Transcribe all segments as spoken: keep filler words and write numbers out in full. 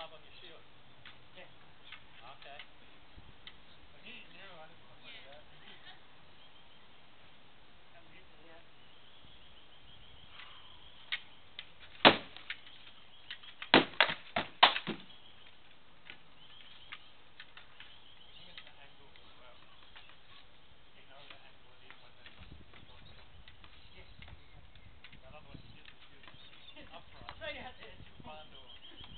carb on your shield? Yeah. Okay. But he zero hundred stuff like that. That weird video. I think it's the angle as well. You know the angle it is when the controller's coming. Yes, exactly. I love when he gets the shield upright. Straight out there. Barn door.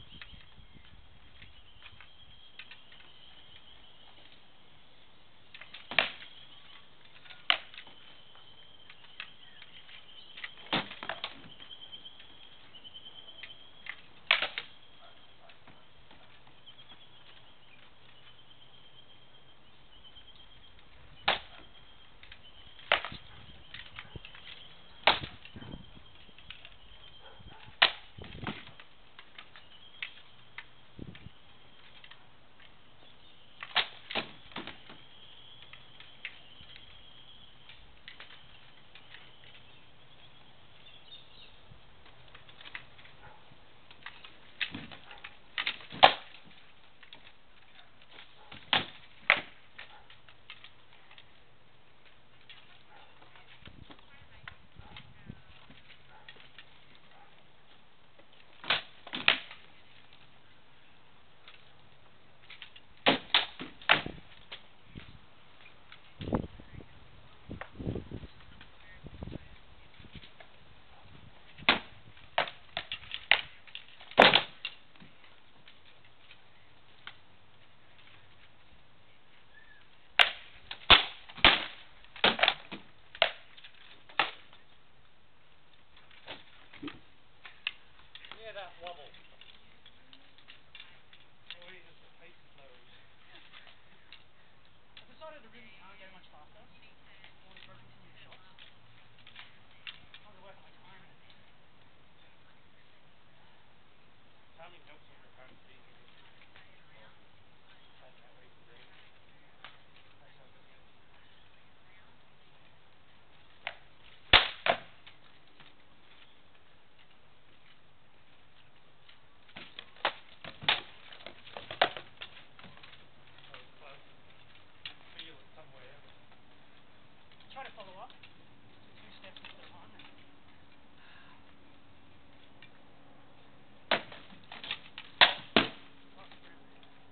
Yeah, that wobble. Or is it the pace is slowing? I've decided I really can't go much faster. I want to throw continuous shots. I want to work on my timing a bit. Timing helps when you're opponent's being aggressive or taking that way to Z. That's how it goes. So it's close and you can feel it somewhere. But try to follow up. So two steps into the pun. And pass the ground.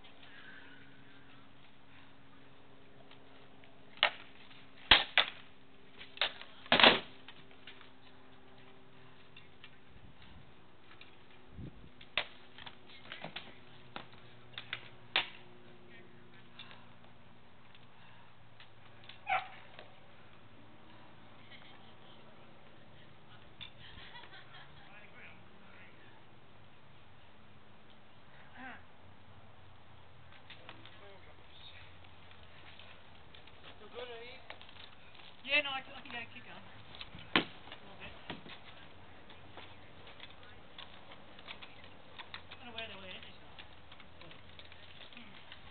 I agree. I'm good game. Oh gosh. Still good at these? Yeah, no, I, I think I keep going. A little bit. I don't know where the, where the energy's going. Hmm.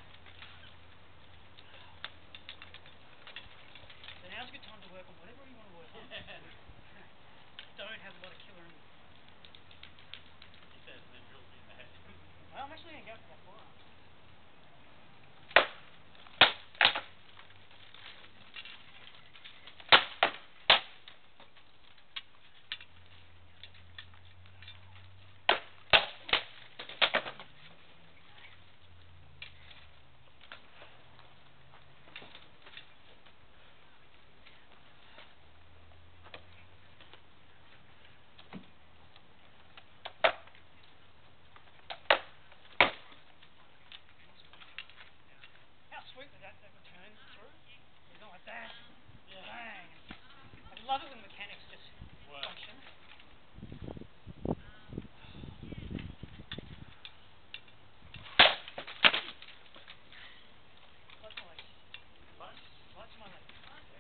So now's a good time to work on whatever you want to work on. Don't have a lot of killer in you. He says and then drills me in the head. Well, I'm actually going to go for that forearm. How sweet was that, that return through? It was not like that. Yeah. Bang. I love it when mechanics just Work. function. Clutch my legs. Pardon? Clutch my legs. Yeah.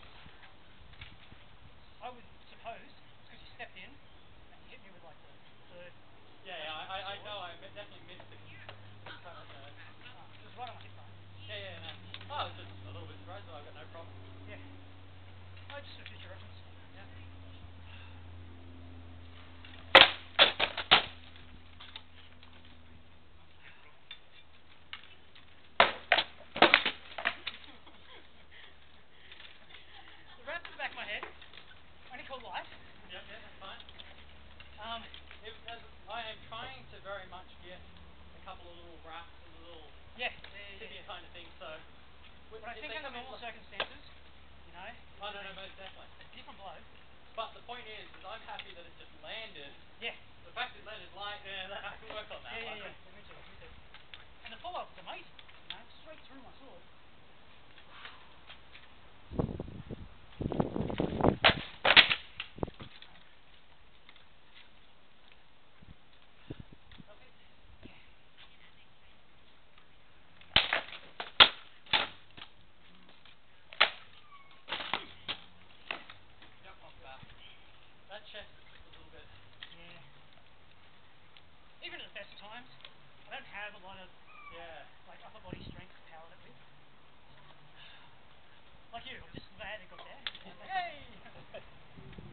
I would suppose it's because you stepped in and you hit me with like the, the third. Yeah, yeah, I, I, I know, I definitely missed the kind of, uh, Ah, it was right on my hip bone. yeah, yeah, no. Oh, I was just a little bit surprised, but I've got no problem. Yeah. Oh, just for future reference. Yeah. couple of little wraps and little Yeah, yeah, yeah, tibia yeah. kind of things. So, But I if think they under come in, normal like, circumstances, you know, oh no, no, most definitely. a different blow. But the point is, is I'm happy that it just landed. Yeah. The fact it landed light, yeah, that, I can work on that Yeah, one. yeah, yeah, yeah. Me too, me too. And the follow-up was amazing. You know, straight through my sword. Perfect. Yeah. Yep, I'm back. That chest is just a little bit. Yeah. Even at the best of times, I don't have a lot of Yeah. like upper body strength to power it with. Like you, I'm just glad it got there. Like, yay!